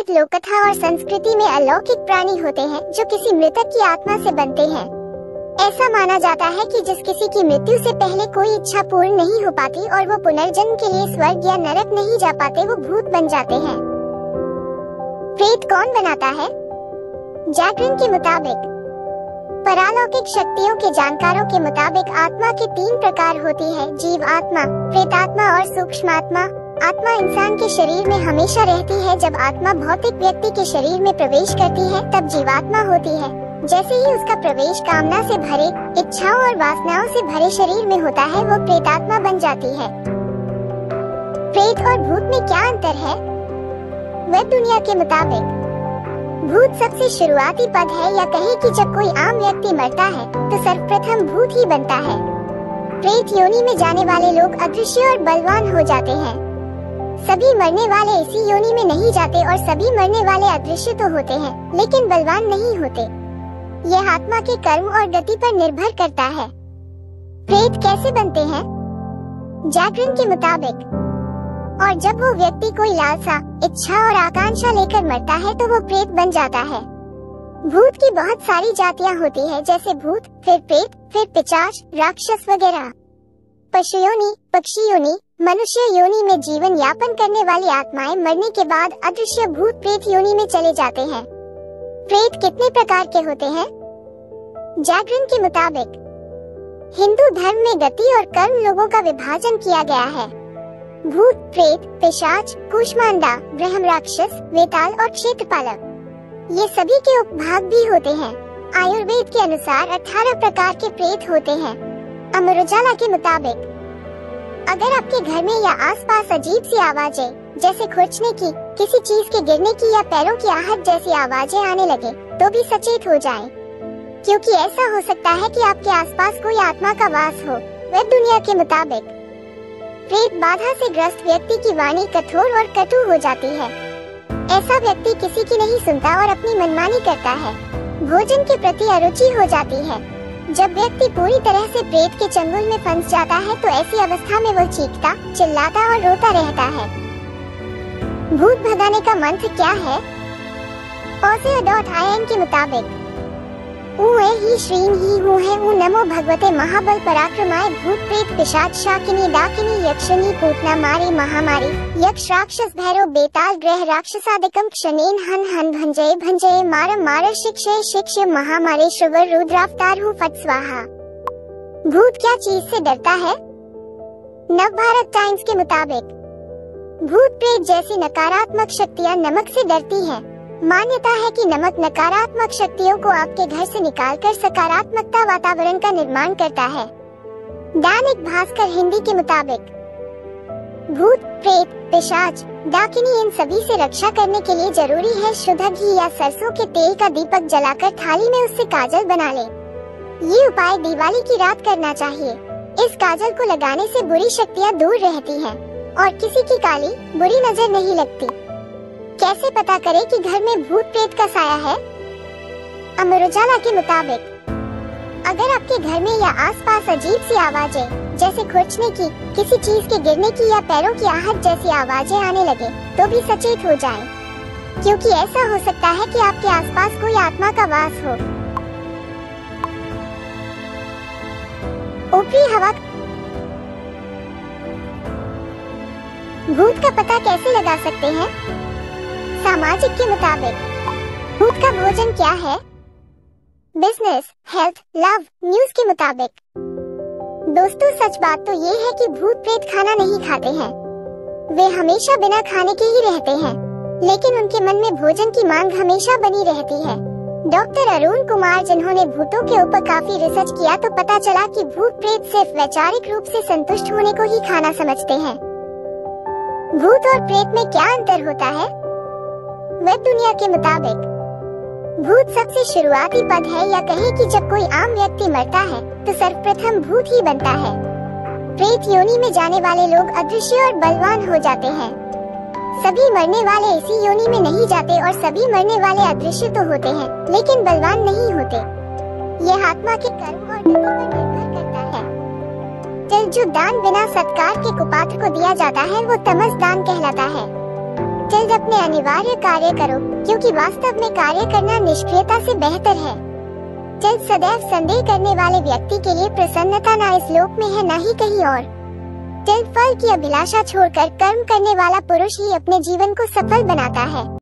प्रेत लोककथा और संस्कृति में अलौकिक प्राणी होते हैं जो किसी मृतक की आत्मा से बनते हैं। ऐसा माना जाता है कि जिस किसी की मृत्यु से पहले कोई इच्छा पूर्ण नहीं हो पाती और वो पुनर्जन्म के लिए स्वर्ग या नरक नहीं जा पाते, वो भूत बन जाते हैं। प्रेत कौन बनाता है? जागरण के मुताबिक, परालौकिक शक्तियों के जानकारों के मुताबिक आत्मा के 3 प्रकार होती है: जीव आत्मा, प्रेतात्मा और सूक्ष्म आत्मा। आत्मा इंसान के शरीर में हमेशा रहती है। जब आत्मा भौतिक व्यक्ति के शरीर में प्रवेश करती है तब जीवात्मा होती है। जैसे ही उसका प्रवेश कामना से भरे, इच्छाओं और वासनाओं से भरे शरीर में होता है, वो प्रेतात्मा बन जाती है। प्रेत और भूत में क्या अंतर है? वेब दुनिया के मुताबिक भूत सबसे शुरुआती पद है, या कहें कि जब कोई आम व्यक्ति मरता है तो सर्वप्रथम भूत ही बनता है। प्रेत योनि में जाने वाले लोग अदृश्य और बलवान हो जाते हैं। सभी मरने वाले इसी योनि में नहीं जाते और सभी मरने वाले अदृश्य तो होते हैं लेकिन बलवान नहीं होते। यह आत्मा के कर्म और गति पर निर्भर करता है। प्रेत कैसे बनते हैं? जागरण के मुताबिक, और जब वो व्यक्ति कोई लालसा, इच्छा और आकांक्षा लेकर मरता है तो वो प्रेत बन जाता है। भूत की बहुत सारी जातियां होती है, जैसे भूत, फिर प्रेत, फिर पिशाच, राक्षस वगैरह। पशु योनि, पक्षी योनि, मनुष्य योनि में जीवन यापन करने वाली आत्माएं मरने के बाद अदृश्य भूत प्रेत योनि में चले जाते हैं। प्रेत कितने प्रकार के होते हैं? जागरण के मुताबिक हिंदू धर्म में गति और कर्म लोगों का विभाजन किया गया है। भूत, प्रेत, पिशाच, कूष्मांडा, ब्रह्म राक्षस, वेताल और क्षेत्रपालक, ये सभी के उपभाग भी होते हैं। आयुर्वेद के अनुसार 18 प्रकार के प्रेत होते हैं। अमर उजाला के मुताबिक अगर आपके घर में या आसपास अजीब सी आवाजें, जैसे खुरचने की, किसी चीज के गिरने की या पैरों की आहट जैसी आवाजें आने लगे, तो भी सचेत हो जाएं, क्योंकि ऐसा हो सकता है कि आपके आसपास कोई आत्मा का वास हो। वेब दुनिया के मुताबिक प्रेत बाधा से ग्रस्त व्यक्ति की वाणी कठोर और कटु हो जाती है। ऐसा व्यक्ति किसी की नहीं सुनता और अपनी मनमानी करता है। भोजन के प्रति अरुचि हो जाती है। जब व्यक्ति पूरी तरह से प्रेत के चंगुल में फंस जाता है तो ऐसी अवस्था में वो चीखता, चिल्लाता और रोता रहता है। भूत भगाने का मंत्र क्या है? OSEA.in के मुताबिक ऊए ही श्रीन ही हूँ है ऊ नमो भगवते महाबल पराक्रमाय भूत प्रेत पिशाच शाकिनी डाकिनी यक्षिणी पूतना मारी महामारी यक्ष राक्षस भैरव बेताल ग्रह राक्षसादिकम क्षणेन हन हन भंजय भंजय मारम मार शिक्षय शिक्ष्य महामारी श्रवर रुद्रावतार हूँ फट स्वाहा। भूत क्या चीज से डरता है? नवभारत टाइम्स के मुताबिक भूत प्रेत जैसी नकारात्मक शक्तियाँ नमक से डरती हैं। मान्यता है कि नमक नकारात्मक शक्तियों को आपके घर से निकालकर सकारात्मकता वातावरण का निर्माण करता है। दैनिक भास्कर हिंदी के मुताबिक भूत, प्रेत, पिशाच, डाकिनी इन सभी से रक्षा करने के लिए जरूरी है शुद्ध घी या सरसों के तेल का दीपक जलाकर थाली में उससे काजल बना ले। ये उपाय दिवाली की रात करना चाहिए। इस काजल को लगाने से बुरी शक्तियाँ दूर रहती हैं और किसी की काली बुरी नजर नहीं लगती। कैसे पता करें कि घर में भूत प्रेत का साया है? अमर उजाला के मुताबिक अगर आपके घर में या आसपास अजीब सी आवाजें, जैसे खुरचने की, किसी चीज के गिरने की या पैरों की आहट जैसी आवाजें आने लगे, तो भी सचेत हो जाएं, क्योंकि ऐसा हो सकता है कि आपके आसपास कोई आत्मा का वास हो। ऊपरी हवा भूत का पता कैसे लगा सकते हैं? सामाजिक के मुताबिक भूत का भोजन क्या है? बिजनेस, हेल्थ, लव, न्यूज के मुताबिक दोस्तों सच बात तो ये है कि भूत प्रेत खाना नहीं खाते हैं। वे हमेशा बिना खाने के ही रहते हैं, लेकिन उनके मन में भोजन की मांग हमेशा बनी रहती है। डॉक्टर अरुण कुमार, जिन्होंने भूतों के ऊपर काफी रिसर्च किया, तो पता चला कि भूत प्रेत सिर्फ वैचारिक रूप से संतुष्ट होने को ही खाना समझते हैं। भूत और प्रेत में क्या अंतर होता है? वेब दुनिया के मुताबिक भूत सबसे शुरुआती पद है, या कहें कि जब कोई आम व्यक्ति मरता है तो सर्वप्रथम भूत ही बनता है। प्रेत योनि में जाने वाले लोग अदृश्य और बलवान हो जाते हैं। सभी मरने वाले इसी योनि में नहीं जाते और सभी मरने वाले अदृश्य तो होते हैं लेकिन बलवान नहीं होते। यह आत्मा के कर्म और गति पर निर्भर करता है। तिल जो दान बिना सत्कार के कुपात्र को दिया जाता है वो तमस दान कहलाता है। तिल टिल्ड अपने अनिवार्य कार्य करो, क्योंकि वास्तव में कार्य करना निष्क्रियता से बेहतर है। टिल्ड सदैव संदेह करने वाले व्यक्ति के लिए प्रसन्नता न इस लोक में है न ही कहीं और। टिल्ड फल की अभिलाषा छोड़कर कर्म करने वाला पुरुष ही अपने जीवन को सफल बनाता है।